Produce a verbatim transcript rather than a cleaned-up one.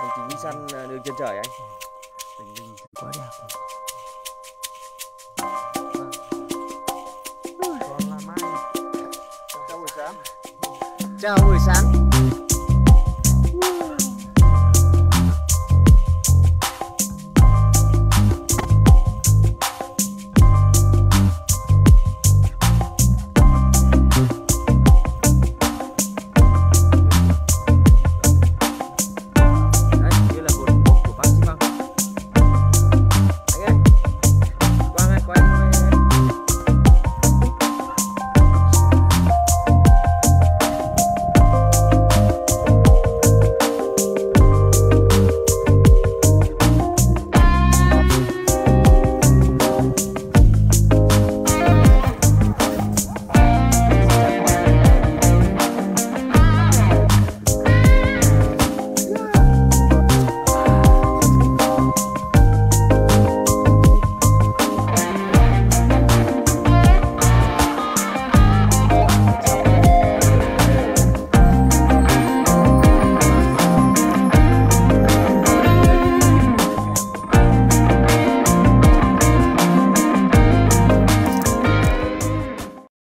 Hành trình đi săn đường chân trời anh. Bình minh quá đẹp. Còn là mai. Chào buổi sáng. Chào buổi sáng.